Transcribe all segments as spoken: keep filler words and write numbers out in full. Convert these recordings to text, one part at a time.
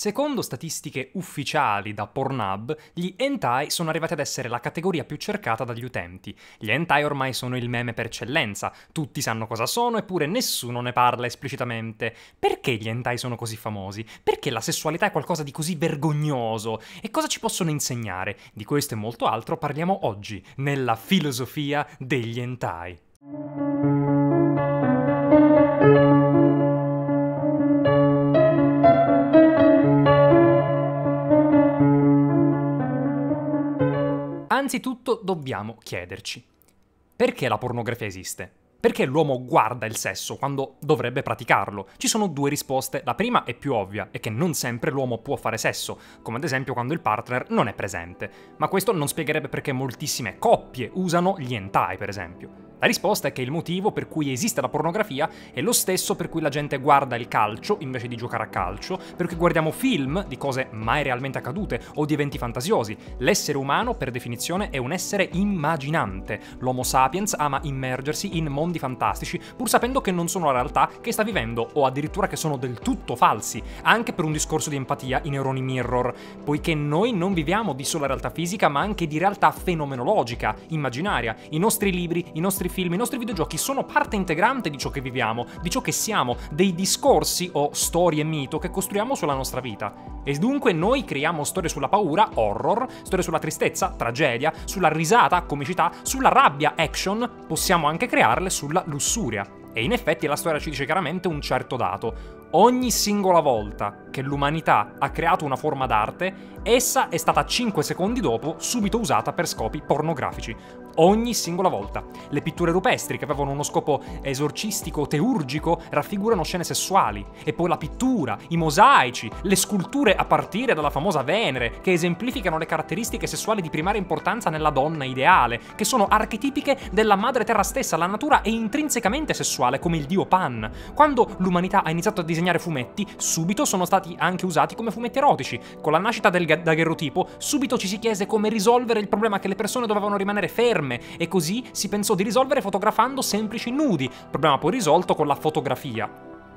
Secondo statistiche ufficiali da Pornhub, gli hentai sono arrivati ad essere la categoria più cercata dagli utenti. Gli hentai ormai sono il meme per eccellenza, tutti sanno cosa sono eppure nessuno ne parla esplicitamente. Perché gli hentai sono così famosi? Perché la sessualità è qualcosa di così vergognoso? E cosa ci possono insegnare? Di questo e molto altro parliamo oggi, nella filosofia degli hentai. Anzitutto dobbiamo chiederci: perché la pornografia esiste? Perché l'uomo guarda il sesso quando dovrebbe praticarlo? Ci sono due risposte. La prima è più ovvia, è che non sempre l'uomo può fare sesso, come ad esempio quando il partner non è presente. Ma questo non spiegherebbe perché moltissime coppie usano gli hentai, per esempio. La risposta è che il motivo per cui esiste la pornografia è lo stesso per cui la gente guarda il calcio invece di giocare a calcio, per cui guardiamo film di cose mai realmente accadute o di eventi fantasiosi. L'essere umano, per definizione, è un essere immaginante. L'Homo sapiens ama immergersi in mondi fantastici, pur sapendo che non sono la realtà che sta vivendo, o addirittura che sono del tutto falsi, anche per un discorso di empatia i neuroni mirror, poiché noi non viviamo di sola realtà fisica, ma anche di realtà fenomenologica, immaginaria. I nostri libri, i nostri film, i nostri videogiochi sono parte integrante di ciò che viviamo, di ciò che siamo, dei discorsi o storie e mito che costruiamo sulla nostra vita. E dunque noi creiamo storie sulla paura, horror, storie sulla tristezza, tragedia, sulla risata, comicità, sulla rabbia, action, possiamo anche crearle sulla lussuria. E in effetti la storia ci dice chiaramente un certo dato. Ogni singola volta che l'umanità ha creato una forma d'arte, essa è stata cinque secondi dopo subito usata per scopi pornografici. Ogni singola volta. Le pitture rupestri, che avevano uno scopo esorcistico, teurgico, raffigurano scene sessuali. E poi la pittura, i mosaici, le sculture a partire dalla famosa Venere, che esemplificano le caratteristiche sessuali di primaria importanza nella donna ideale, che sono archetipiche della madre terra stessa. La natura è intrinsecamente sessuale, come il dio Pan. Quando l'umanità ha iniziato a disegnare fumetti, subito sono stati anche usati come fumetti erotici. Con la nascita del daguerrotipo, subito ci si chiese come risolvere il problema che le persone dovevano rimanere ferme, e così si pensò di risolvere fotografando semplici nudi, problema poi risolto con la fotografia.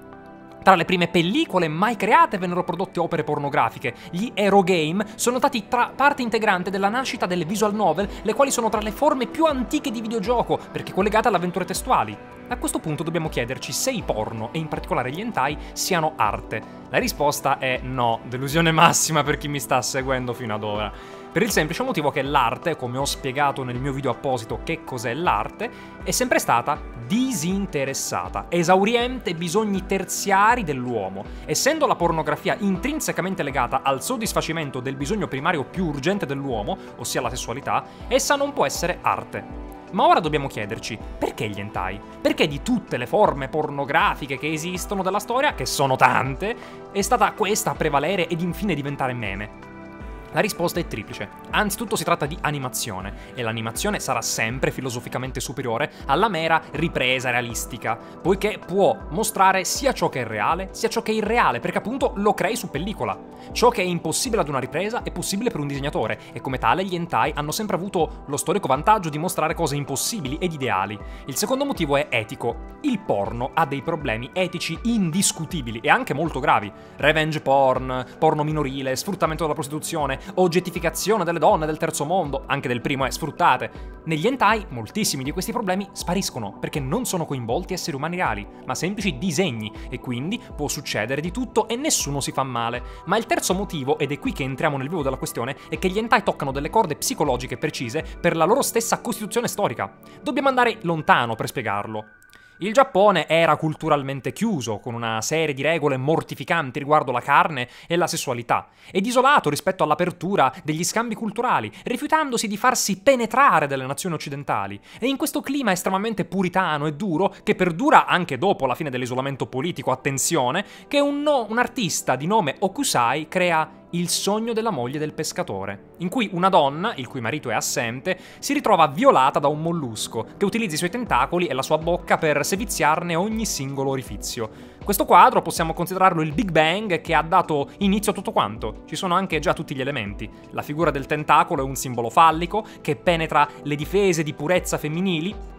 Tra le prime pellicole mai create vennero prodotte opere pornografiche. Gli Aerogame sono stati tra parte integrante della nascita delle visual novel, le quali sono tra le forme più antiche di videogioco, perché collegate alle avventure testuali. A questo punto dobbiamo chiederci se i porno, e in particolare gli hentai, siano arte. La risposta è no, delusione massima per chi mi sta seguendo fino ad ora. Per il semplice motivo che l'arte, come ho spiegato nel mio video apposito che cos'è l'arte, è sempre stata disinteressata, esauriente bisogni terziari dell'uomo. Essendo la pornografia intrinsecamente legata al soddisfacimento del bisogno primario più urgente dell'uomo, ossia la sessualità, essa non può essere arte. Ma ora dobbiamo chiederci, perché gli hentai? Perché di tutte le forme pornografiche che esistono della storia, che sono tante, è stata questa a prevalere ed infine diventare meme? La risposta è triplice. Anzitutto si tratta di animazione, e l'animazione sarà sempre filosoficamente superiore alla mera ripresa realistica, poiché può mostrare sia ciò che è reale, sia ciò che è irreale, perché appunto lo crei su pellicola. Ciò che è impossibile ad una ripresa è possibile per un disegnatore, e come tale gli hentai hanno sempre avuto lo storico vantaggio di mostrare cose impossibili ed ideali. Il secondo motivo è etico. Il porno ha dei problemi etici indiscutibili e anche molto gravi. Revenge porn, porno minorile, sfruttamento della prostituzione, oggettificazione delle donne del terzo mondo, anche del primo, è sfruttate. Negli hentai moltissimi di questi problemi spariscono, perché non sono coinvolti esseri umani reali, ma semplici disegni, e quindi può succedere di tutto e nessuno si fa male. Ma il terzo motivo, ed è qui che entriamo nel vivo della questione, è che gli hentai toccano delle corde psicologiche precise per la loro stessa costituzione storica. Dobbiamo andare lontano per spiegarlo. Il Giappone era culturalmente chiuso, con una serie di regole mortificanti riguardo la carne e la sessualità, ed isolato rispetto all'apertura degli scambi culturali, rifiutandosi di farsi penetrare dalle nazioni occidentali. E in questo clima estremamente puritano e duro, che perdura anche dopo la fine dell'isolamento politico, attenzione, che un, no, un artista di nome Okusai crea Il sogno della moglie del pescatore, in cui una donna, il cui marito è assente, si ritrova violata da un mollusco che utilizza i suoi tentacoli e la sua bocca per seviziarne ogni singolo orifizio. Questo quadro possiamo considerarlo il Big Bang che ha dato inizio a tutto quanto. Ci sono anche già tutti gli elementi. La figura del tentacolo è un simbolo fallico che penetra le difese di purezza femminili,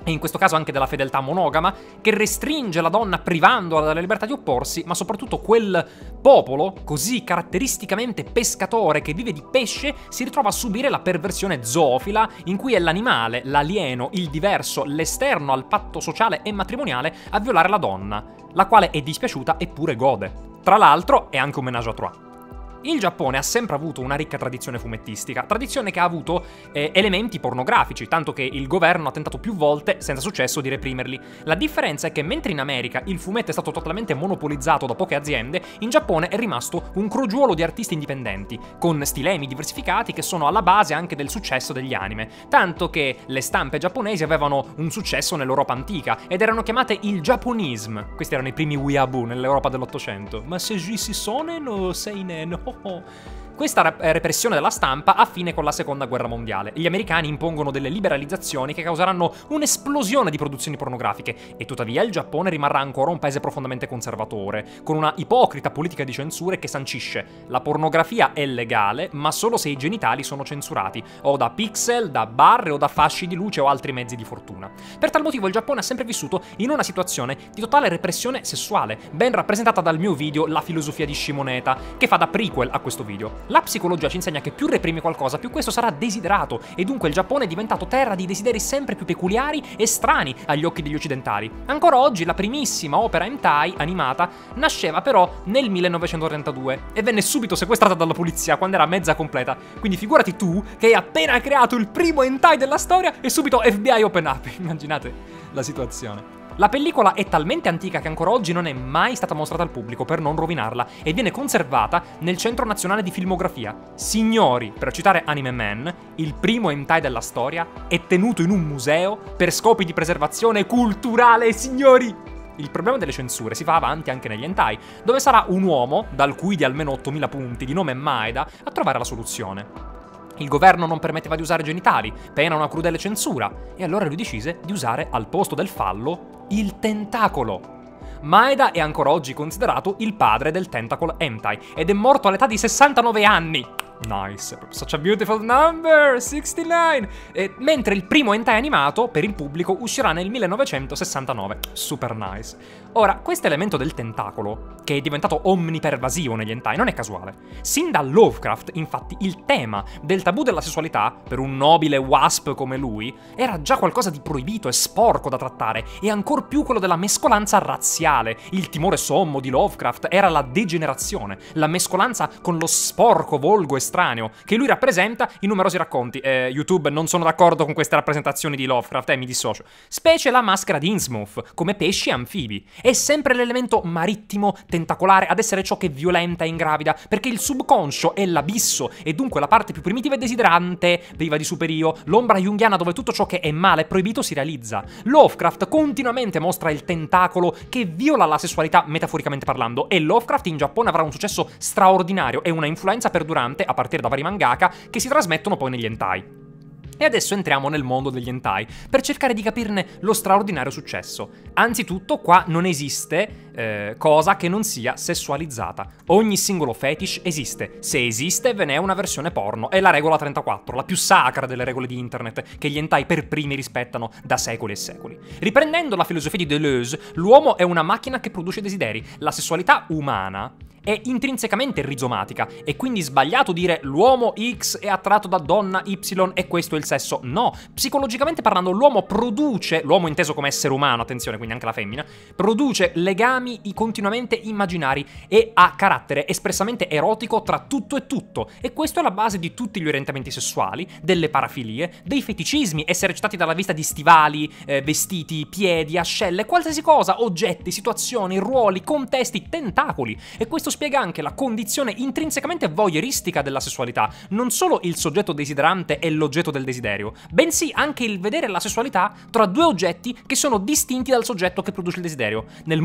e in questo caso anche della fedeltà monogama, che restringe la donna privandola della libertà di opporsi, ma soprattutto quel popolo, così caratteristicamente pescatore che vive di pesce, si ritrova a subire la perversione zoofila, in cui è l'animale, l'alieno, il diverso, l'esterno al patto sociale e matrimoniale a violare la donna, la quale è dispiaciuta eppure gode. Tra l'altro è anche un ménage à trois. Il Giappone ha sempre avuto una ricca tradizione fumettistica, tradizione che ha avuto eh, elementi pornografici, tanto che il governo ha tentato più volte, senza successo, di reprimerli. La differenza è che mentre in America il fumetto è stato totalmente monopolizzato da poche aziende, in Giappone è rimasto un crogiuolo di artisti indipendenti, con stilemi diversificati che sono alla base anche del successo degli anime, tanto che le stampe giapponesi avevano un successo nell'Europa antica ed erano chiamate il Japonism. Questi erano i primi weeaboo nell'Europa dell'Ottocento. Ma se si sonen o seinen? Questa repressione della stampa ha fine con la seconda guerra mondiale. Gli americani impongono delle liberalizzazioni che causeranno un'esplosione di produzioni pornografiche e tuttavia il Giappone rimarrà ancora un paese profondamente conservatore, con una ipocrita politica di censure che sancisce: la pornografia è legale, ma solo se i genitali sono censurati, o da pixel, da barre o da fasci di luce o altri mezzi di fortuna. Per tal motivo il Giappone ha sempre vissuto in una situazione di totale repressione sessuale, ben rappresentata dal mio video La filosofia di Shimoneta, che fa da prequel a questo video. La psicologia ci insegna che più reprimi qualcosa, più questo sarà desiderato, e dunque il Giappone è diventato terra di desideri sempre più peculiari e strani agli occhi degli occidentali. Ancora oggi la primissima opera hentai animata nasceva però nel millenovecentotrentadue e venne subito sequestrata dalla polizia quando era mezza completa, quindi figurati tu che hai appena creato il primo hentai della storia e subito F B I open up. Immaginate la situazione. La pellicola è talmente antica che ancora oggi non è mai stata mostrata al pubblico per non rovinarla e viene conservata nel Centro Nazionale di Filmografia. Signori, per citare Anime Man, il primo hentai della storia è tenuto in un museo per scopi di preservazione culturale, signori! Il problema delle censure si fa avanti anche negli hentai, dove sarà un uomo, dal cui di almeno ottomila punti, di nome Maeda, a trovare la soluzione. Il governo non permetteva di usare genitali, pena una crudele censura, e allora lui decise di usare al posto del fallo il tentacolo. Maeda è ancora oggi considerato il padre del tentacle hentai ed è morto all'età di sessantanove anni. Nice, such a beautiful number, sessantanove! E, mentre il primo hentai animato per il pubblico uscirà nel millenovecentosessantanove. Super nice. Ora, questo elemento del tentacolo, che è diventato omnipervasivo negli hentai, non è casuale. Sin da Lovecraft, infatti, il tema del tabù della sessualità, per un nobile wasp come lui, era già qualcosa di proibito e sporco da trattare, e ancor più quello della mescolanza razziale. Il timore sommo di Lovecraft era la degenerazione, la mescolanza con lo sporco, volgo e estraneo, che lui rappresenta in numerosi racconti. Eh, YouTube non sono d'accordo con queste rappresentazioni di Lovecraft, eh, mi dissocio. Specie la maschera di Innsmouth, come pesci e anfibi. È sempre l'elemento marittimo, tentacolare, ad essere ciò che violenta e ingravida, perché il subconscio è l'abisso, e dunque la parte più primitiva e desiderante, priva di superio, l'ombra junghiana dove tutto ciò che è male e proibito si realizza. Lovecraft continuamente mostra il tentacolo che viola la sessualità metaforicamente parlando, e Lovecraft in Giappone avrà un successo straordinario e una influenza perdurante a partire da vari mangaka che si trasmettono poi negli hentai. E adesso entriamo nel mondo degli hentai per cercare di capirne lo straordinario successo. Anzitutto, qua non esiste eh, cosa che non sia sessualizzata. Ogni singolo fetish esiste. Se esiste, ve ne è una versione porno. È la regola trentaquattro, la più sacra delle regole di internet, che gli hentai per primi rispettano da secoli e secoli. Riprendendo la filosofia di Deleuze, l'uomo è una macchina che produce desideri. La sessualità umana è intrinsecamente rizomatica, e quindi sbagliato dire l'uomo X è attratto da donna Y e questo è il sesso. No, psicologicamente parlando l'uomo produce, l'uomo inteso come essere umano, attenzione, quindi anche la femmina, produce legami continuamente immaginari e ha carattere espressamente erotico tra tutto e tutto, e questo è la base di tutti gli orientamenti sessuali, delle parafilie, dei feticismi, essere eccitati dalla vista di stivali, eh, vestiti, piedi, ascelle, qualsiasi cosa, oggetti, situazioni, ruoli, contesti, tentacoli, e questo spiega anche la condizione intrinsecamente voyeuristica della sessualità, non solo il soggetto desiderante e l'oggetto del desiderio, bensì anche il vedere la sessualità tra due oggetti che sono distinti dal soggetto che produce il desiderio. Nel mondo degli hentai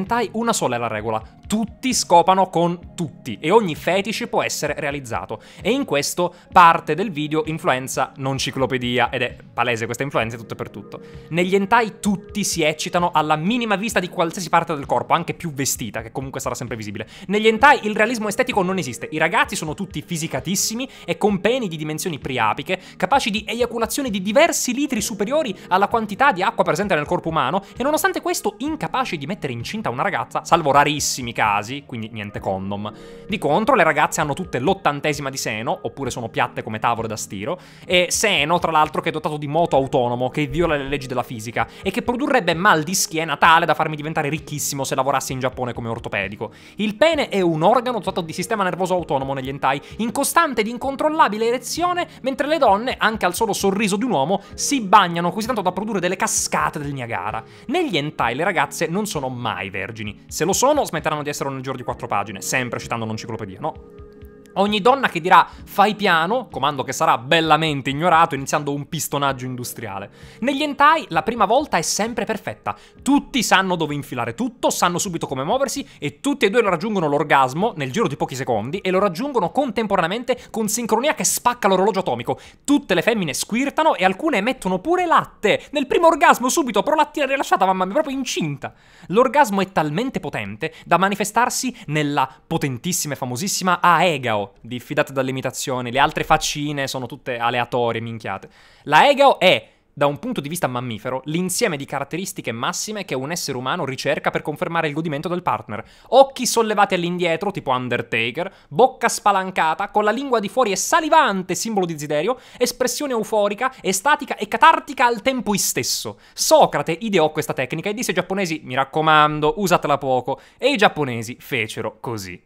hentai una sola è la regola: tutti scopano con tutti e ogni fetish può essere realizzato. E in questo parte del video influenza non ciclopedia, ed è palese questa influenza tutto e per tutto. Negli hentai tutti si eccitano alla minima vista di qualsiasi parte del corpo, anche più vestita, che comunque sarà sempre visibile. Negli hentai il realismo estetico non esiste, i ragazzi sono tutti fisicatissimi e con peni di dimensioni priapiche, capaci di eiaculazioni di diversi litri superiori alla quantità di acqua presente nel corpo umano, e nonostante questo incapaci di mettere incinta una ragazza, salvo rarissimi casi, quindi niente condom. Di contro le ragazze hanno tutte l'ottantesima di seno, oppure sono piatte come tavole da stiro, e seno tra l'altro che è dotato di moto autonomo, che viola le leggi della fisica, e che produrrebbe mal di schiena tale da farmi diventare ricchissimo se lavorassi in Giappone come ortopedico. Il pene è un organo dotato di sistema nervoso autonomo negli hentai, in costante ed incontrollabile erezione, mentre le donne, anche al solo sorriso di un uomo, si bagnano così tanto da produrre delle cascate del Niagara. Negli hentai le ragazze non sono mai vergini. Se lo sono, smetteranno di essere nel giro di quattro pagine, sempre citando un'enciclopedia, no? Ogni donna che dirà fai piano, comando che sarà bellamente ignorato iniziando un pistonaggio industriale. Negli hentai la prima volta è sempre perfetta. Tutti sanno dove infilare tutto, sanno subito come muoversi e tutti e due raggiungono l'orgasmo nel giro di pochi secondi e lo raggiungono contemporaneamente con sincronia che spacca l'orologio atomico. Tutte le femmine squirtano e alcune emettono pure latte. Nel primo orgasmo subito, prolattina rilasciata, mamma mia, proprio incinta. L'orgasmo è talmente potente da manifestarsi nella potentissima e famosissima Aegao. Diffidate dalle imitazioni, le altre faccine sono tutte aleatorie, minchiate. La Aegao è, da un punto di vista mammifero, l'insieme di caratteristiche massime che un essere umano ricerca per confermare il godimento del partner. Occhi sollevati all'indietro, tipo Undertaker, bocca spalancata, con la lingua di fuori e salivante, simbolo di desiderio, espressione euforica, estatica e catartica al tempo stesso. Socrate ideò questa tecnica e disse ai giapponesi, mi raccomando, usatela poco, e i giapponesi fecero così.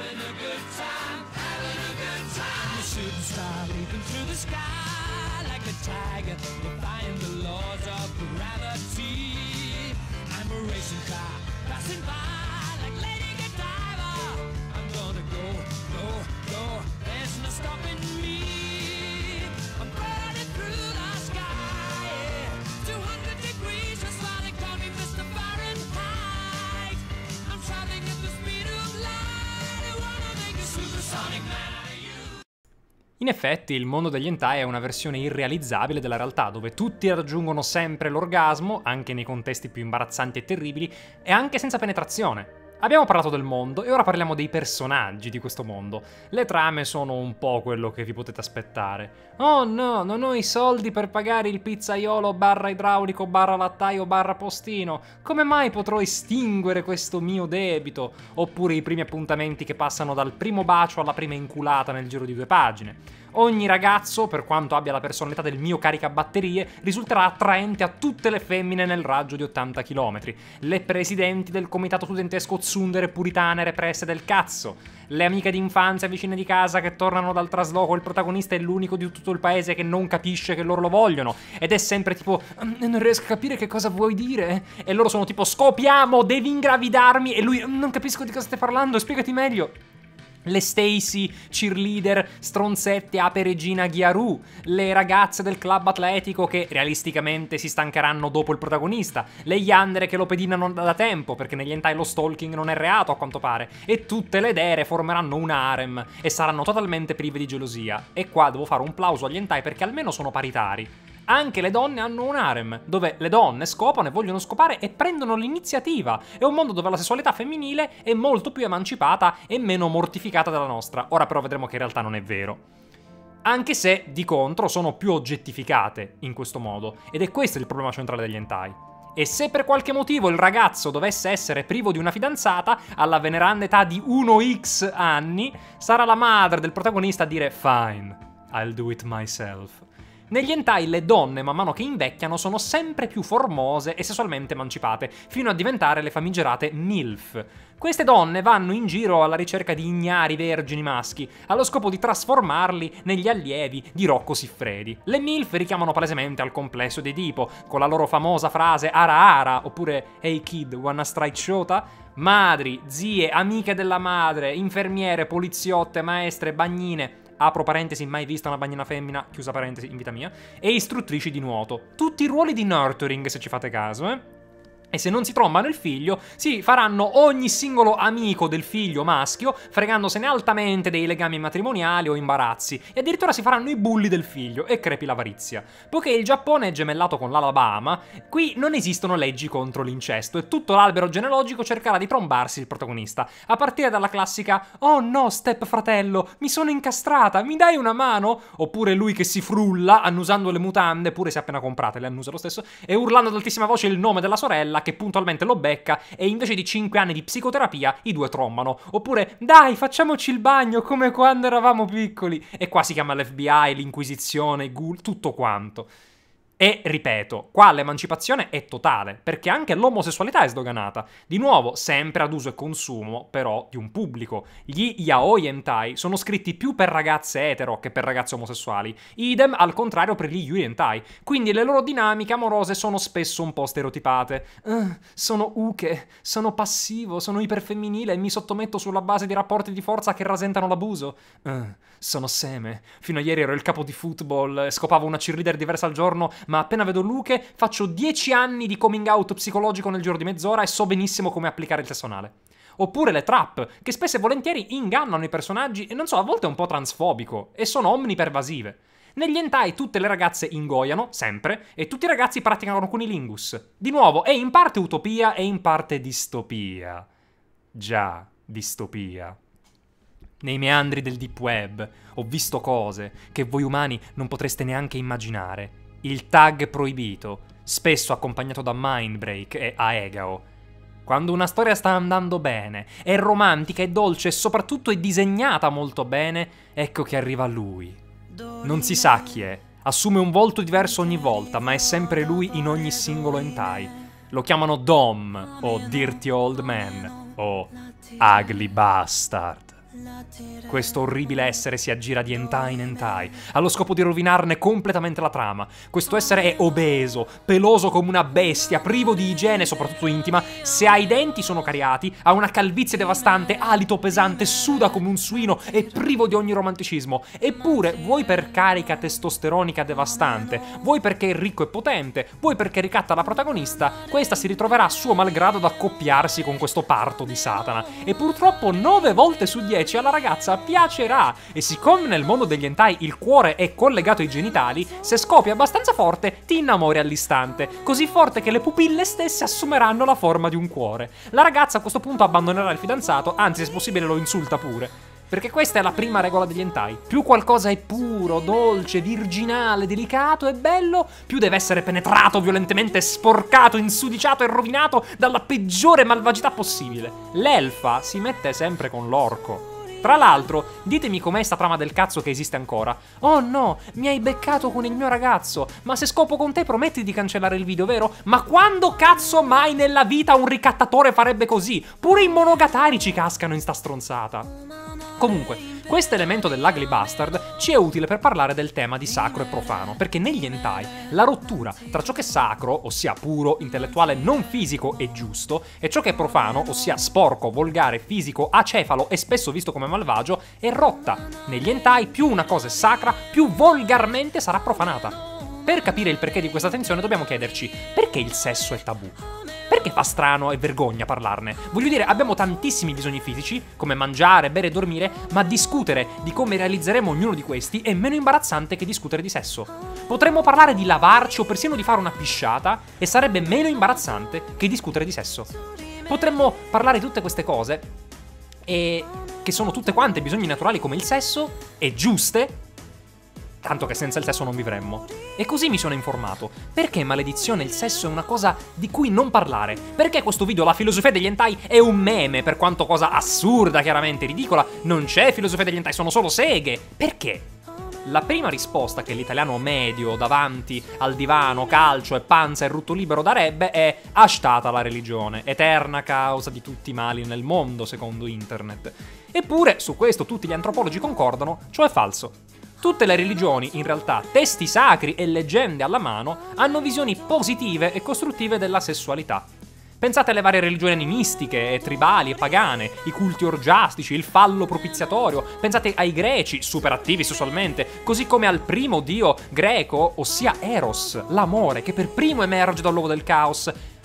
In effetti, il mondo degli hentai è una versione irrealizzabile della realtà, dove tutti raggiungono sempre l'orgasmo, anche nei contesti più imbarazzanti e terribili, e anche senza penetrazione. Abbiamo parlato del mondo e ora parliamo dei personaggi di questo mondo. Le trame sono un po' quello che vi potete aspettare. Oh no, non ho i soldi per pagare il pizzaiolo barra idraulico barra lattaio barra postino. Come mai potrò estinguere questo mio debito? Oppure i primi appuntamenti che passano dal primo bacio alla prima inculata nel giro di due pagine. Ogni ragazzo, per quanto abbia la personalità del mio caricabatterie, risulterà attraente a tutte le femmine nel raggio di ottanta chilometri. Le presidenti del comitato studentesco tsundere puritane represse del cazzo. Le amiche d'infanzia vicine di casa che tornano dal trasloco, il protagonista è l'unico di tutto il paese che non capisce che loro lo vogliono. Ed è sempre tipo, non riesco a capire che cosa vuoi dire. E loro sono tipo, scopiamo, devi ingravidarmi. E lui, non capisco di cosa stai parlando, spiegati meglio. Le Stacy, cheerleader, stronzette, ape regina Ghiaru, le ragazze del club atletico che realisticamente si stancheranno dopo il protagonista, le yandere che lo pedinano da tempo perché negli hentai lo stalking non è reato a quanto pare, e tutte le dere formeranno un harem e saranno totalmente prive di gelosia. E qua devo fare un plauso agli hentai perché almeno sono paritari. Anche le donne hanno un harem, dove le donne scopano e vogliono scopare e prendono l'iniziativa. È un mondo dove la sessualità femminile è molto più emancipata e meno mortificata della nostra. Ora però vedremo che in realtà non è vero. Anche se, di contro, sono più oggettificate in questo modo. Ed è questo il problema centrale degli hentai. E se per qualche motivo il ragazzo dovesse essere privo di una fidanzata, alla veneranda età di uno x anni, sarà la madre del protagonista a dire «Fine, I'll do it myself». Negli hentai le donne, man mano che invecchiano, sono sempre più formose e sessualmente emancipate, fino a diventare le famigerate MILF. Queste donne vanno in giro alla ricerca di ignari vergini maschi, allo scopo di trasformarli negli allievi di Rocco Siffredi. Le MILF richiamano palesemente al complesso di Edipo, con la loro famosa frase ara ara, oppure hey kid, wanna strike shota? Madri, zie, amiche della madre, infermiere, poliziotte, maestre, bagnine, apro parentesi, mai vista una bagnina femmina, chiusa parentesi, in vita mia, e istruttrici di nuoto. Tutti i ruoli di nurturing, se ci fate caso, eh? E se non si trombano il figlio, si faranno ogni singolo amico del figlio maschio, fregandosene altamente dei legami matrimoniali o imbarazzi, e addirittura si faranno i bulli del figlio, e crepi l'avarizia. Poiché il Giappone è gemellato con l'Alabama, qui non esistono leggi contro l'incesto, e tutto l'albero genealogico cercherà di trombarsi il protagonista, a partire dalla classica «Oh no, step fratello, mi sono incastrata, mi dai una mano?» Oppure lui che si frulla, annusando le mutande, pure se appena comprate le annusa lo stesso, e urlando ad altissima voce il nome della sorella, che puntualmente lo becca, e invece di cinque anni di psicoterapia i due trombano. Oppure dai, facciamoci il bagno come quando eravamo piccoli, e qua si chiama l'F B I, l'inquisizione, i ghoul, tutto quanto. E, ripeto, qua l'emancipazione è totale, perché anche l'omosessualità è sdoganata. Di nuovo, sempre ad uso e consumo, però, di un pubblico. Gli yaoi hentai sono scritti più per ragazze etero che per ragazze omosessuali. Idem, al contrario, per gli yuri hentai. Quindi le loro dinamiche amorose sono spesso un po' stereotipate. Uh, sono uche, sono passivo, sono iperfemminile e mi sottometto sulla base di rapporti di forza che rasentano l'abuso. Uh, sono seme. Fino a ieri ero il capo di football, scopavo una cheerleader diversa al giorno, ma appena vedo Luche faccio dieci anni di coming out psicologico nel giro di mezz'ora e so benissimo come applicare il sesso anale. Oppure le trap, che spesso e volentieri ingannano i personaggi e non so, a volte è un po' transfobico, e sono omnipervasive. Negli hentai tutte le ragazze ingoiano, sempre, e tutti i ragazzi praticano cunilingus. Di nuovo, è in parte utopia e in parte distopia. Già, distopia. Nei meandri del deep web ho visto cose che voi umani non potreste neanche immaginare. Il tag proibito, spesso accompagnato da Mindbreak e Aegao. Quando una storia sta andando bene, è romantica, è dolce e soprattutto è disegnata molto bene, ecco che arriva lui. Non si sa chi è, assume un volto diverso ogni volta, ma è sempre lui in ogni singolo hentai. Lo chiamano Dom, o Dirty Old Man, o Ugly Bastard. Questo orribile essere si aggira di hentai in hentai, allo scopo di rovinarne completamente la trama. Questo essere è obeso, peloso come una bestia, privo di igiene, soprattutto intima. Se ha i denti sono cariati, ha una calvizie devastante, alito pesante, suda come un suino, è privo di ogni romanticismo. Eppure, vuoi per carica testosteronica devastante, vuoi perché è ricco e potente, vuoi perché ricatta la protagonista, questa si ritroverà a suo malgrado ad accoppiarsi con questo parto di Satana. E purtroppo nove volte su dieci alla ragazza piacerà, e siccome nel mondo degli hentai il cuore è collegato ai genitali, se scopi abbastanza forte ti innamori all'istante, così forte che le pupille stesse assumeranno la forma di un cuore. La ragazza a questo punto abbandonerà il fidanzato, anzi se possibile lo insulta pure. Perché questa è la prima regola degli hentai. Più qualcosa è puro, dolce, virginale, delicato e bello, più deve essere penetrato violentemente, sporcato, insudiciato e rovinato dalla peggiore malvagità possibile. L'elfa si mette sempre con l'orco. Tra l'altro, ditemi com'è sta trama del cazzo che esiste ancora. Oh no, mi hai beccato con il mio ragazzo, ma se scopo con te prometti di cancellare il video, vero? Ma quando cazzo mai nella vita un ricattatore farebbe così? Pure i monogatari ci cascano in sta stronzata. Comunque, questo elemento dell'Ugly Bastard ci è utile per parlare del tema di sacro e profano, perché negli hentai la rottura tra ciò che è sacro, ossia puro, intellettuale, non fisico e giusto, e ciò che è profano, ossia sporco, volgare, fisico, acefalo e spesso visto come malvagio, è rotta. Negli hentai più una cosa è sacra, più volgarmente sarà profanata. Per capire il perché di questa tensione dobbiamo chiederci: perché il sesso è tabù? Perché fa strano e vergogna parlarne? Voglio dire, abbiamo tantissimi bisogni fisici, come mangiare, bere e dormire, ma discutere di come realizzeremo ognuno di questi è meno imbarazzante che discutere di sesso. Potremmo parlare di lavarci o persino di fare una pisciata e sarebbe meno imbarazzante che discutere di sesso. Potremmo parlare di tutte queste cose, e che sono tutte quante bisogni naturali come il sesso, e giuste, tanto che senza il sesso non vivremmo. E così mi sono informato. Perché, maledizione, il sesso è una cosa di cui non parlare? Perché questo video, la filosofia degli hentai, è un meme, per quanto cosa assurda, chiaramente ridicola. Non c'è filosofia degli hentai, sono solo seghe. Perché? La prima risposta che l'italiano medio davanti al divano, calcio e panza e rutto libero darebbe è: asciata la religione, eterna causa di tutti i mali nel mondo, secondo internet. Eppure, su questo tutti gli antropologi concordano, ciò è falso. Tutte le religioni, in realtà, testi sacri e leggende alla mano, hanno visioni positive e costruttive della sessualità. Pensate alle varie religioni animistiche, e tribali e pagane, i culti orgiastici, il fallo propiziatorio, pensate ai greci, super attivi sessualmente, così come al primo dio greco, ossia Eros, l'amore, che per primo emerge dall'uovo del caos.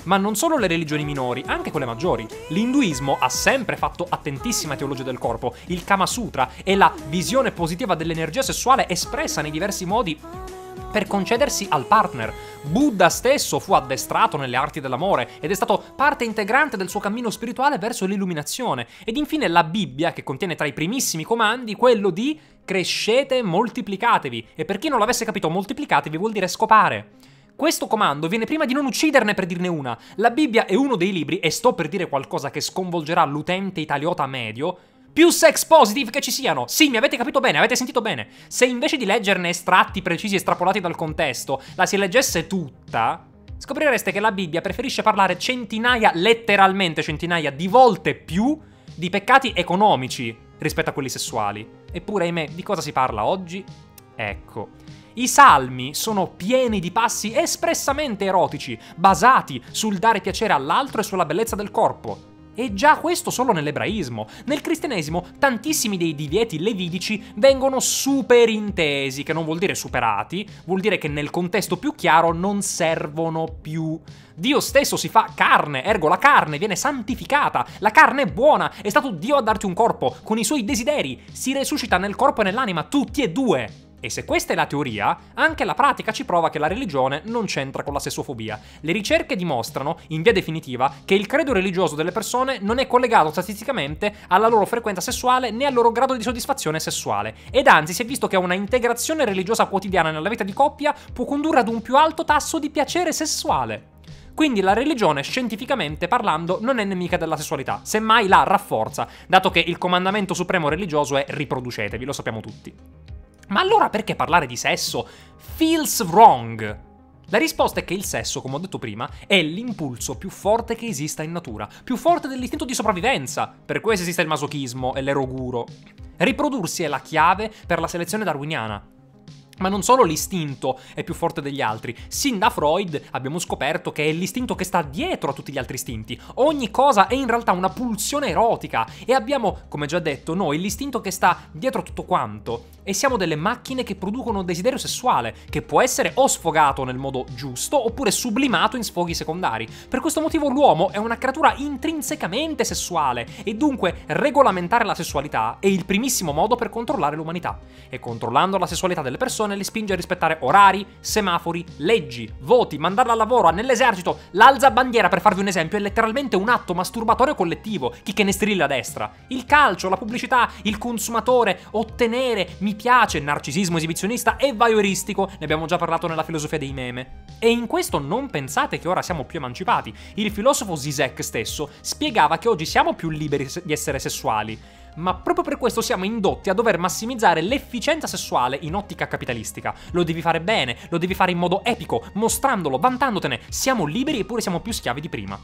Ma non solo le religioni minori, anche quelle maggiori. L'induismo ha sempre fatto attentissima teologia del corpo, il Kama Sutra e la visione positiva dell'energia sessuale espressa nei diversi modi per concedersi al partner. Buddha stesso fu addestrato nelle arti dell'amore ed è stato parte integrante del suo cammino spirituale verso l'illuminazione. Ed infine la Bibbia, che contiene tra i primissimi comandi quello di crescete e moltiplicatevi. E per chi non l'avesse capito, moltiplicatevi vuol dire scopare. Questo comando viene prima di non ucciderne, per dirne una. La Bibbia è uno dei libri, e sto per dire qualcosa che sconvolgerà l'utente italiota medio, più sex positive che ci siano. Sì, mi avete capito bene, avete sentito bene. Se invece di leggerne estratti precisi estrapolati dal contesto, la si leggesse tutta, scoprireste che la Bibbia preferisce parlare centinaia, letteralmente centinaia di volte più di peccati economici rispetto a quelli sessuali. Eppure, ahimè, di cosa si parla oggi? Ecco. I salmi sono pieni di passi espressamente erotici, basati sul dare piacere all'altro e sulla bellezza del corpo. E già questo solo nell'ebraismo. Nel cristianesimo tantissimi dei divieti levidici vengono superintesi, che non vuol dire superati, vuol dire che nel contesto più chiaro non servono più. Dio stesso si fa carne, ergo la carne viene santificata, la carne è buona, è stato Dio a darti un corpo, con i suoi desideri, si resuscita nel corpo e nell'anima, tutti e due. E se questa è la teoria, anche la pratica ci prova che la religione non c'entra con la sessofobia. Le ricerche dimostrano, in via definitiva, che il credo religioso delle persone non è collegato statisticamente alla loro frequenza sessuale né al loro grado di soddisfazione sessuale. Ed anzi si è visto che una integrazione religiosa quotidiana nella vita di coppia può condurre ad un più alto tasso di piacere sessuale. Quindi la religione, scientificamente parlando, non è nemica della sessualità, semmai la rafforza, dato che il comandamento supremo religioso è riproducetevi, lo sappiamo tutti. Ma allora perché parlare di sesso feels wrong? La risposta è che il sesso, come ho detto prima, è l'impulso più forte che esista in natura, più forte dell'istinto di sopravvivenza. Per questo esiste il masochismo e l'eroguro. Riprodursi è la chiave per la selezione darwiniana. Ma non solo l'istinto è più forte degli altri. Sin da Freud abbiamo scoperto che è l'istinto che sta dietro a tutti gli altri istinti. Ogni cosa è in realtà una pulsione erotica e abbiamo, come già detto, noi l'istinto che sta dietro a tutto quanto. E siamo delle macchine che producono desiderio sessuale, che può essere o sfogato nel modo giusto oppure sublimato in sfoghi secondari. Per questo motivo l'uomo è una creatura intrinsecamente sessuale e dunque regolamentare la sessualità è il primissimo modo per controllare l'umanità. E controllando la sessualità delle persone li spinge a rispettare orari, semafori, leggi, voti, mandarla al lavoro, nell'esercito. L'alzabandiera, per farvi un esempio, è letteralmente un atto masturbatorio collettivo, chi che ne strilla a destra. Il calcio, la pubblicità, il consumatore, ottenere, mi piace, narcisismo esibizionista e voyeuristico, ne abbiamo già parlato nella filosofia dei meme. E in questo non pensate che ora siamo più emancipati. Il filosofo Zizek stesso spiegava che oggi siamo più liberi di essere sessuali, ma proprio per questo siamo indotti a dover massimizzare l'efficienza sessuale in ottica capitalistica. Lo devi fare bene, lo devi fare in modo epico, mostrandolo, vantandotene. Siamo liberi eppure siamo più schiavi di prima.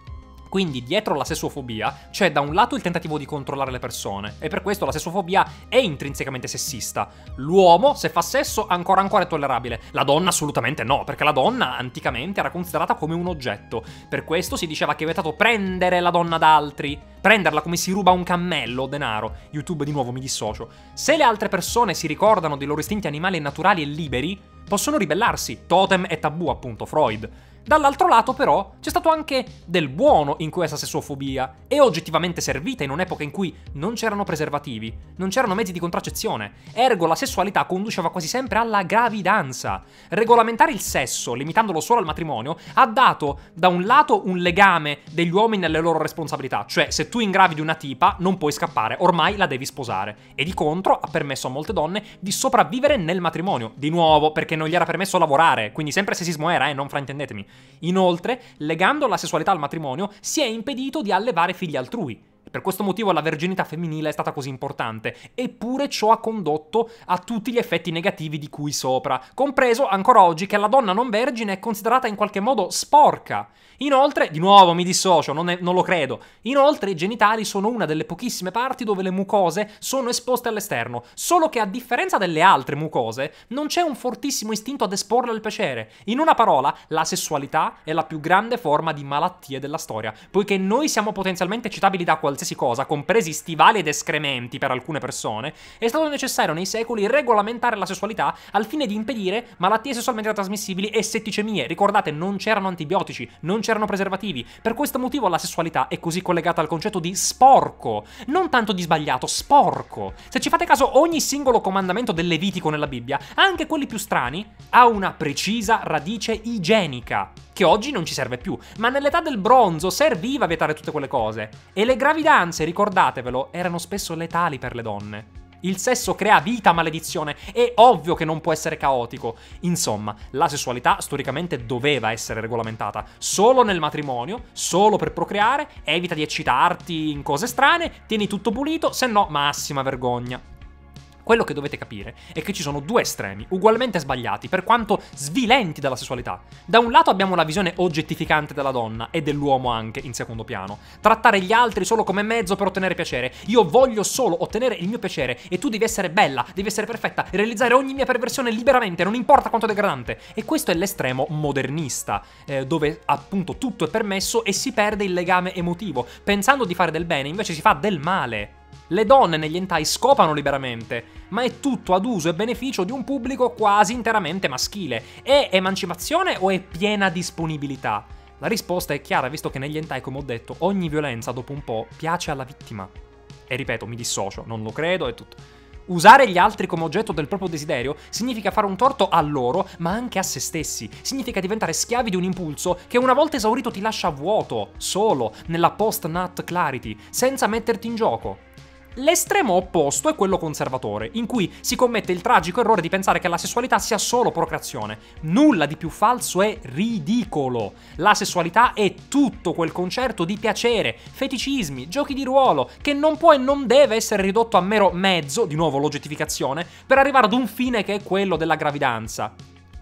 Quindi dietro la sessofobia c'è da un lato il tentativo di controllare le persone, e per questo la sessofobia è intrinsecamente sessista. L'uomo, se fa sesso, ancora ancora è tollerabile. La donna assolutamente no, perché la donna anticamente era considerata come un oggetto. Per questo si diceva che è vietato prendere la donna da altri, prenderla come si ruba un cammello o denaro. YouTube di nuovo mi dissocio. Se le altre persone si ricordano dei loro istinti animali e naturali e liberi, possono ribellarsi. Totem e tabù, appunto, Freud. Dall'altro lato, però, c'è stato anche del buono in questa sessofobia. È oggettivamente servita in un'epoca in cui non c'erano preservativi, non c'erano mezzi di contraccezione, ergo la sessualità conduceva quasi sempre alla gravidanza. Regolamentare il sesso, limitandolo solo al matrimonio, ha dato da un lato un legame degli uomini alle loro responsabilità, cioè se tu ingravidi una tipa non puoi scappare, ormai la devi sposare, e di contro ha permesso a molte donne di sopravvivere nel matrimonio, di nuovo perché non gli era permesso lavorare, quindi sempre sessismo era, eh, non fraintendetemi. Inoltre, legando la sessualità al matrimonio, si è impedito di allevare figli altrui. Per questo motivo la verginità femminile è stata così importante, eppure ciò ha condotto a tutti gli effetti negativi di cui sopra, compreso ancora oggi che la donna non vergine è considerata in qualche modo sporca. Inoltre, di nuovo mi dissocio, non, è, non lo credo, inoltre i genitali sono una delle pochissime parti dove le mucose sono esposte all'esterno, solo che a differenza delle altre mucose non c'è un fortissimo istinto ad esporle al piacere. In una parola, la sessualità è la più grande forma di malattie della storia, poiché noi siamo potenzialmente eccitabili da qualsiasi qualsiasi cosa, compresi stivali ed escrementi per alcune persone, è stato necessario nei secoli regolamentare la sessualità al fine di impedire malattie sessualmente trasmissibili e setticemie. Ricordate, non c'erano antibiotici, non c'erano preservativi. Per questo motivo la sessualità è così collegata al concetto di sporco, non tanto di sbagliato, sporco. Se ci fate caso, ogni singolo comandamento del Levitico nella Bibbia, anche quelli più strani, ha una precisa radice igienica, che oggi non ci serve più, ma nell'età del bronzo serviva vietare tutte quelle cose. E le gravidanze, ricordatevelo, erano spesso letali per le donne. Il sesso crea vita, maledizione, è ovvio che non può essere caotico. Insomma, la sessualità storicamente doveva essere regolamentata solo nel matrimonio, solo per procreare, evita di eccitarti in cose strane, tieni tutto pulito, se no massima vergogna. Quello che dovete capire è che ci sono due estremi, ugualmente sbagliati, per quanto svilenti della sessualità. Da un lato abbiamo la visione oggettificante della donna, e dell'uomo anche, in secondo piano. Trattare gli altri solo come mezzo per ottenere piacere. Io voglio solo ottenere il mio piacere, e tu devi essere bella, devi essere perfetta, realizzare ogni mia perversione liberamente, non importa quanto degradante. E questo è l'estremo modernista, eh, dove appunto tutto è permesso e si perde il legame emotivo. Pensando di fare del bene, invece si fa del male. Le donne negli hentai scopano liberamente, ma è tutto ad uso e beneficio di un pubblico quasi interamente maschile. È emancipazione o è piena disponibilità? La risposta è chiara, visto che negli hentai, come ho detto, ogni violenza dopo un po' piace alla vittima. E ripeto, mi dissocio, non lo credo e tutto. Usare gli altri come oggetto del proprio desiderio significa fare un torto a loro, ma anche a se stessi. Significa diventare schiavi di un impulso che una volta esaurito ti lascia vuoto, solo, nella post-nut clarity, senza metterti in gioco. L'estremo opposto è quello conservatore, in cui si commette il tragico errore di pensare che la sessualità sia solo procreazione. Nulla di più falso e ridicolo. La sessualità è tutto quel concerto di piacere, feticismi, giochi di ruolo, che non può e non deve essere ridotto a mero mezzo, di nuovo l'oggettificazione, per arrivare ad un fine che è quello della gravidanza.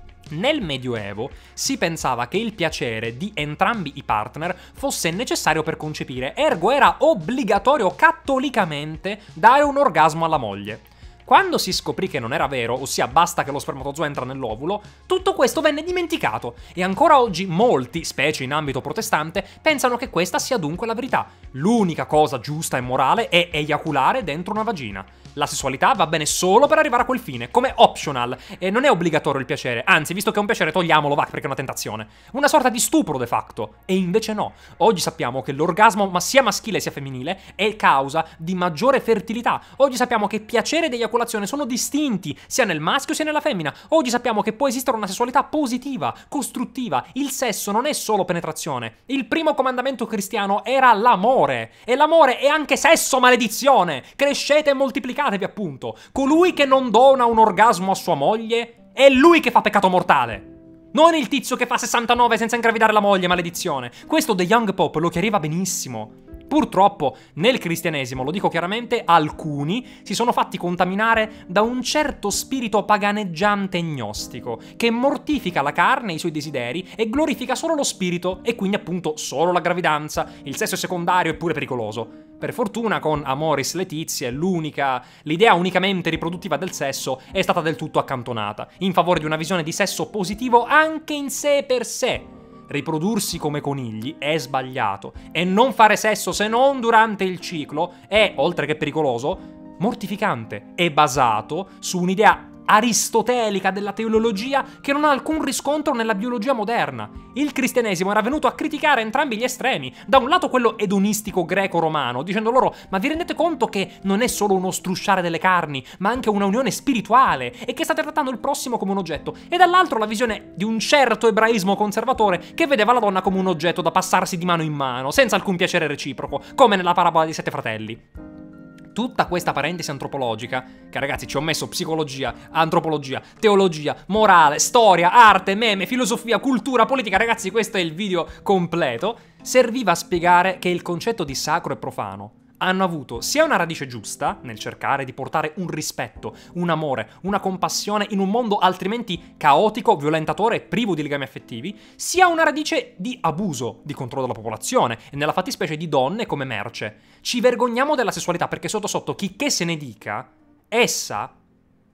Nel Medioevo si pensava che il piacere di entrambi i partner fosse necessario per concepire, ergo era obbligatorio cattolicamente dare un orgasmo alla moglie. Quando si scoprì che non era vero, ossia basta che lo spermatozoo entra nell'ovulo, tutto questo venne dimenticato e ancora oggi molti, specie in ambito protestante, pensano che questa sia dunque la verità. L'unica cosa giusta e morale è eiaculare dentro una vagina. La sessualità va bene solo per arrivare a quel fine, come optional, e non è obbligatorio il piacere, anzi, visto che è un piacere togliamolo, va, perché è una tentazione. Una sorta di stupro de facto, e invece no. Oggi sappiamo che l'orgasmo, ma sia maschile sia femminile, è causa di maggiore fertilità. Oggi sappiamo che piacere ed eiaculazione sono distinti, sia nel maschio sia nella femmina. Oggi sappiamo che può esistere una sessualità positiva, costruttiva. Il sesso non è solo penetrazione. Il primo comandamento cristiano era l'amore, e l'amore è anche sesso, maledizione. Crescete e moltiplicatevi, appunto. Colui che non dona un orgasmo a sua moglie è lui che fa peccato mortale, non il tizio che fa sessantanove senza ingravidare la moglie, maledizione. Questo The Young Pope lo chiariva benissimo. Purtroppo, nel cristianesimo, lo dico chiaramente, alcuni si sono fatti contaminare da un certo spirito paganeggiante e gnostico, che mortifica la carne e i suoi desideri e glorifica solo lo spirito, e quindi appunto solo la gravidanza. Il sesso è secondario e pure pericoloso. Per fortuna con Amoris Laetitia l'unica, l'idea unicamente riproduttiva del sesso è stata del tutto accantonata, in favore di una visione di sesso positivo anche in sé per sé. Riprodursi come conigli è sbagliato, e non fare sesso se non durante il ciclo è, oltre che pericoloso, mortificante e basato su un'idea aristotelica della teleologia che non ha alcun riscontro nella biologia moderna. Il cristianesimo era venuto a criticare entrambi gli estremi, da un lato quello edonistico greco-romano, dicendo loro: ma vi rendete conto che non è solo uno strusciare delle carni, ma anche una unione spirituale, e che state trattando il prossimo come un oggetto, e dall'altro la visione di un certo ebraismo conservatore che vedeva la donna come un oggetto da passarsi di mano in mano, senza alcun piacere reciproco, come nella parabola dei sette fratelli. Tutta questa parentesi antropologica, che ragazzi ci ho messo psicologia, antropologia, teologia, morale, storia, arte, meme, filosofia, cultura, politica, ragazzi questo è il video completo, serviva a spiegare che il concetto di sacro e profano hanno avuto sia una radice giusta, nel cercare di portare un rispetto, un amore, una compassione in un mondo altrimenti caotico, violentatore e privo di legami affettivi, sia una radice di abuso, di controllo della popolazione, e nella fattispecie di donne come merce. Ci vergogniamo della sessualità perché sotto sotto, chicché se ne dica, essa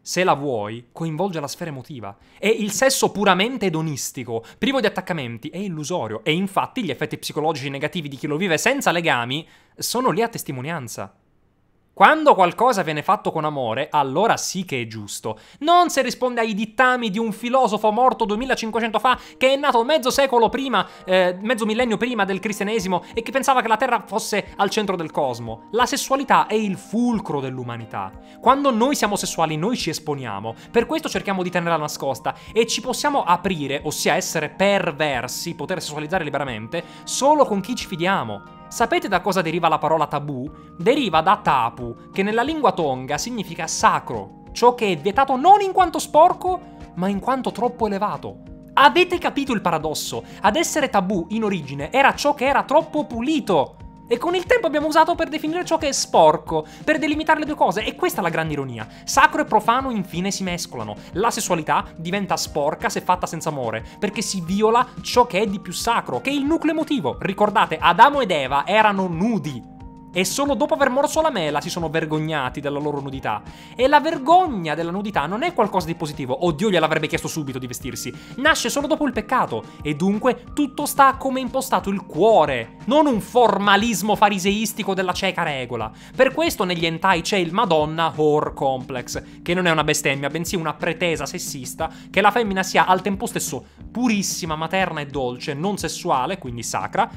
se la vuoi, coinvolge la sfera emotiva. E il sesso puramente edonistico, privo di attaccamenti, è illusorio. E infatti gli effetti psicologici negativi di chi lo vive senza legami sono lì a testimonianza. Quando qualcosa viene fatto con amore, allora sì che è giusto. Non se risponde ai dittami di un filosofo morto duemilacinquecento fa che è nato mezzo secolo prima, eh, mezzo millennio prima del cristianesimo e che pensava che la Terra fosse al centro del cosmo. La sessualità è il fulcro dell'umanità. Quando noi siamo sessuali, noi ci esponiamo. Per questo cerchiamo di tenerla nascosta e ci possiamo aprire, ossia essere perversi, poter sessualizzare liberamente, solo con chi ci fidiamo. Sapete da cosa deriva la parola tabù? Deriva da tapu, che nella lingua tonga significa sacro, ciò che è vietato non in quanto sporco, ma in quanto troppo elevato. Avete capito il paradosso? Ad essere tabù in origine era ciò che era troppo pulito. E con il tempo abbiamo usato per definire ciò che è sporco, per delimitare le due cose, e questa è la grande ironia. Sacro e profano infine si mescolano. La sessualità diventa sporca se fatta senza amore, perché si viola ciò che è di più sacro, che è il nucleo emotivo. Ricordate, Adamo ed Eva erano nudi. E solo dopo aver morso la mela si sono vergognati della loro nudità. E la vergogna della nudità non è qualcosa di positivo. Oddio, gliel'avrebbe chiesto subito di vestirsi. Nasce solo dopo il peccato. E dunque tutto sta come impostato il cuore, non un formalismo fariseistico della cieca regola. Per questo negli hentai c'è il Madonna Whore Complex, che non è una bestemmia, bensì una pretesa sessista che la femmina sia al tempo stesso purissima, materna e dolce, non sessuale, quindi sacra,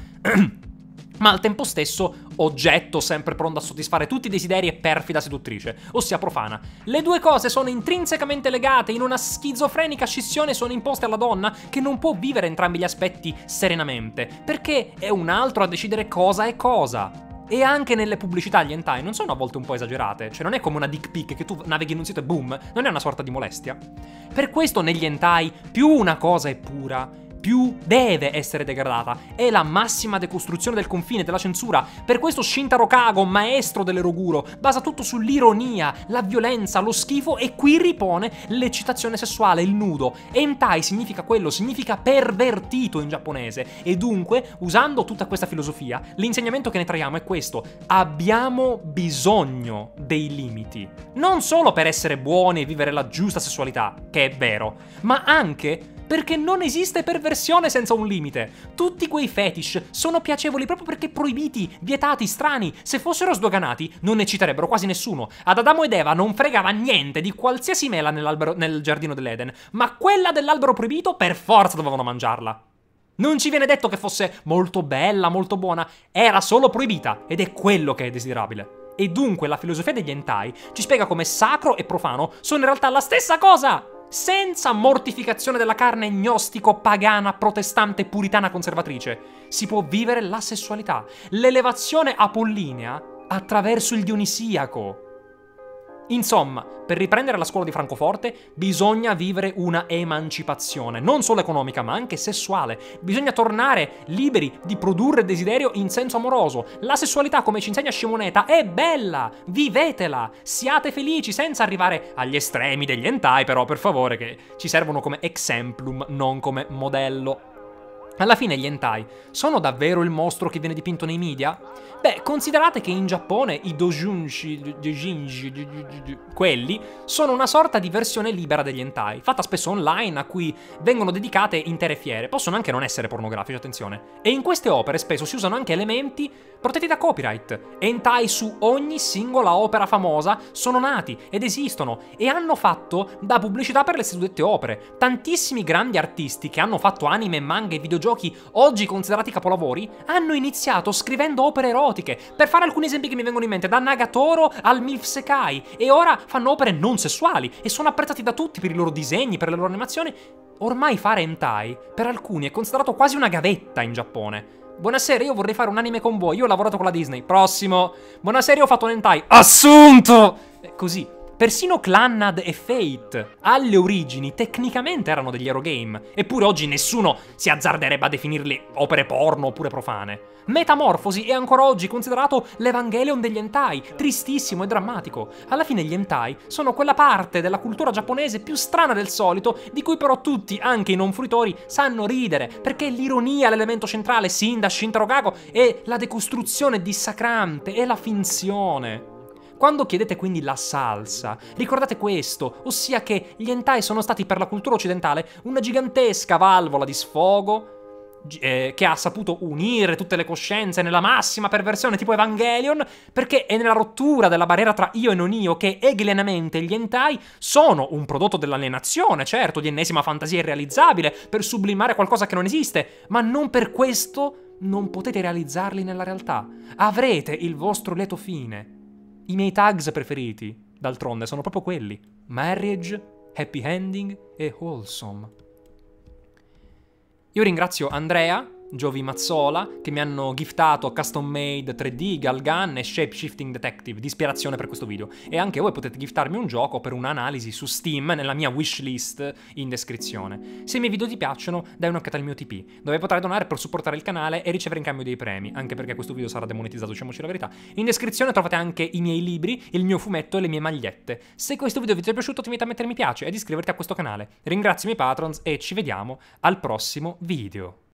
ma al tempo stesso oggetto sempre pronto a soddisfare tutti i desideri e perfida seduttrice, ossia profana. Le due cose sono intrinsecamente legate, in una schizofrenica scissione sono imposte alla donna che non può vivere entrambi gli aspetti serenamente, perché è un altro a decidere cosa è cosa. E anche nelle pubblicità gli hentai non sono a volte un po' esagerate, cioè non è come una dick pic che tu navighi in un sito e boom, non è una sorta di molestia. Per questo negli hentai più una cosa è pura, più deve essere degradata. È la massima decostruzione del confine, della censura. Per questo Shintaro Kago, maestro dell'eroguro, basa tutto sull'ironia, la violenza, lo schifo e qui ripone l'eccitazione sessuale, il nudo. Hentai significa quello, significa pervertito in giapponese. E dunque, usando tutta questa filosofia, l'insegnamento che ne traiamo è questo: abbiamo bisogno dei limiti. Non solo per essere buoni e vivere la giusta sessualità, che è vero, ma anche perché non esiste perversione senza un limite. Tutti quei fetish sono piacevoli proprio perché proibiti, vietati, strani. Se fossero sdoganati, non ecciterebbero quasi nessuno. Ad Adamo ed Eva non fregava niente di qualsiasi mela nell'albero, nel giardino dell'Eden, ma quella dell'albero proibito per forza dovevano mangiarla. Non ci viene detto che fosse molto bella, molto buona, era solo proibita ed è quello che è desiderabile. E dunque la filosofia degli hentai ci spiega come sacro e profano sono in realtà la stessa cosa! Senza mortificazione della carne gnostico, pagana, protestante, puritana, conservatrice, si può vivere la sessualità, l'elevazione apollinea attraverso il dionisiaco. Insomma, per riprendere la scuola di Francoforte, bisogna vivere una emancipazione, non solo economica, ma anche sessuale. Bisogna tornare liberi di produrre desiderio in senso amoroso. La sessualità, come ci insegna Shimoneta, è bella! Vivetela! Siate felici, senza arrivare agli estremi degli hentai, però, per favore, che ci servono come exemplum, non come modello. Alla fine gli hentai sono davvero il mostro che viene dipinto nei media? Beh, considerate che in Giappone i doujinshi, doujinshi, quelli, sono una sorta di versione libera degli hentai, fatta spesso online, a cui vengono dedicate intere fiere. Possono anche non essere pornografici, attenzione. E in queste opere spesso si usano anche elementi protetti da copyright. Hentai su ogni singola opera famosa sono nati ed esistono e hanno fatto da pubblicità per le suddette opere. Tantissimi grandi artisti che hanno fatto anime, manga e videogiochi oggi considerati capolavori hanno iniziato scrivendo opere erotiche. Per fare alcuni esempi che mi vengono in mente, da Nagatoro al Milf Sekai, e ora fanno opere non sessuali e sono apprezzati da tutti per i loro disegni, per le loro animazioni. Ormai fare hentai per alcuni è considerato quasi una gavetta in Giappone. Buonasera, io vorrei fare un anime con voi, io ho lavorato con la Disney. Prossimo. Buonasera, io ho fatto un hentai. Assunto! Così. Persino Clannad e Fate, alle origini, tecnicamente erano degli Eurogame. Eppure oggi nessuno si azzarderebbe a definirli opere porno oppure profane. Metamorfosi è ancora oggi considerato l'Evangelion degli hentai, tristissimo e drammatico. Alla fine gli hentai sono quella parte della cultura giapponese più strana del solito, di cui però tutti, anche i non fruitori, sanno ridere, perché l'ironia è l'elemento centrale, sin da Shintaro Kago, è la decostruzione dissacrante, è la finzione. Quando chiedete quindi la salsa, ricordate questo, ossia che gli hentai sono stati per la cultura occidentale una gigantesca valvola di sfogo eh, che ha saputo unire tutte le coscienze nella massima perversione tipo Evangelion, perché è nella rottura della barriera tra io e non io che hegelianamente gli hentai sono un prodotto dell'alienazione, certo, di ennesima fantasia irrealizzabile per sublimare qualcosa che non esiste, ma non per questo non potete realizzarli nella realtà. Avrete il vostro lieto fine. I miei tags preferiti, d'altronde, sono proprio quelli: marriage, happy ending e wholesome. Io ringrazio Andrea, Giovi Mazzola, che mi hanno giftato custom made tre D, Galgan e Shape Shifting Detective di ispirazione per questo video. E anche voi potete giftarmi un gioco per un'analisi su Steam nella mia wishlist in descrizione. Se i miei video ti piacciono, dai un'occhiata al mio T P, dove potrai donare per supportare il canale e ricevere in cambio dei premi, anche perché questo video sarà demonetizzato, diciamoci la verità. In descrizione trovate anche i miei libri, il mio fumetto e le mie magliette. Se questo video vi è piaciuto, ti invito a mettere mi piace ed iscriverti a questo canale. Ringrazio i miei patrons e ci vediamo al prossimo video.